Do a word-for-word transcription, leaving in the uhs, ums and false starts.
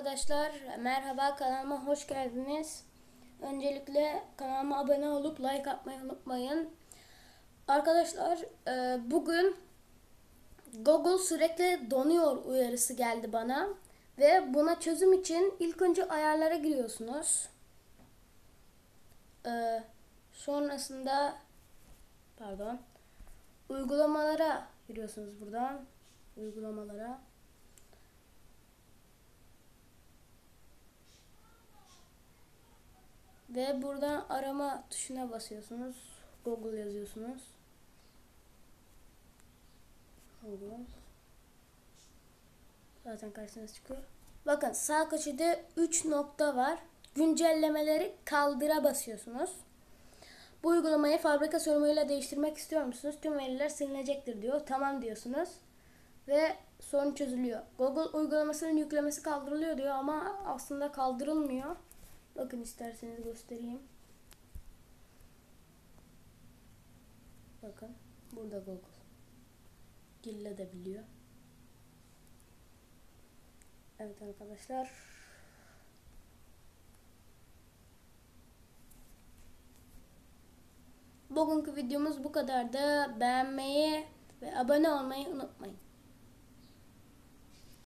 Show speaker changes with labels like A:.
A: arkadaşlar, merhaba, kanalıma hoş geldiniz. Öncelikle kanalıma abone olup like atmayı unutmayın. Arkadaşlar, e, bugün Google sürekli donuyor uyarısı geldi bana. Ve buna çözüm için ilk önce ayarlara giriyorsunuz. E, sonrasında pardon uygulamalara giriyorsunuz buradan. Uygulamalara. Ve buradan arama tuşuna basıyorsunuz. Google yazıyorsunuz. Google. Zaten karşınıza çıkıyor. Bakın sağ köşede üç nokta var. Güncellemeleri kaldıra basıyorsunuz. Bu uygulamayı fabrika sorumluluğuyla değiştirmek istiyor musunuz? Tüm veriler silinecektir diyor. Tamam diyorsunuz. Ve sorun çözülüyor. Google uygulamasının yüklemesi kaldırılıyor diyor ama aslında kaldırılmıyor. Bakın isterseniz göstereyim. Bakın burada Google gilledebiliyor. Evet arkadaşlar. Bugünkü videomuz bu kadardı. Beğenmeyi ve abone olmayı unutmayın.